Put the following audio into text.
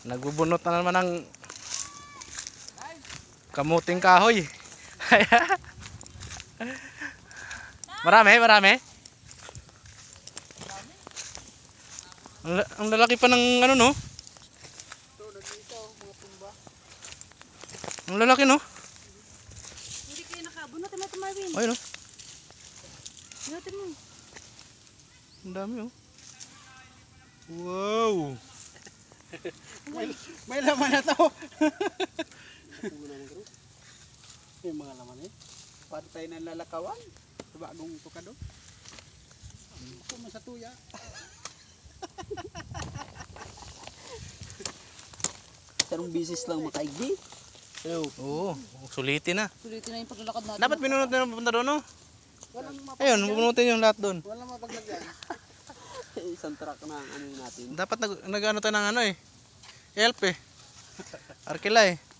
Nagbubunot na naman ng kamuting kahoy. Marami, marami. Ang lalaki pa ng ano, no? Ang lalaki, no? Hindi kayo nakabunutin mo ito, Marvin. Ayun, no? Bunutin mo. Ang dami, oh. Wow! May laman na to. Yung mga laman eh. Pantay ng lalakawan. Sa bagong tukado. Kung sa tuya. Sarong bisis lang makaigi. Oo, sulitin na. Sulitin na yung paglalakad natin. Dapat binunot na yung punta doon, no? Walang Ayun, bubunutin yung lahat doon. Walang mapaglagyan. Isang truck na ang ano natin. Dapat nag-ano tayo ng ano eh. Help eh. Arkila eh.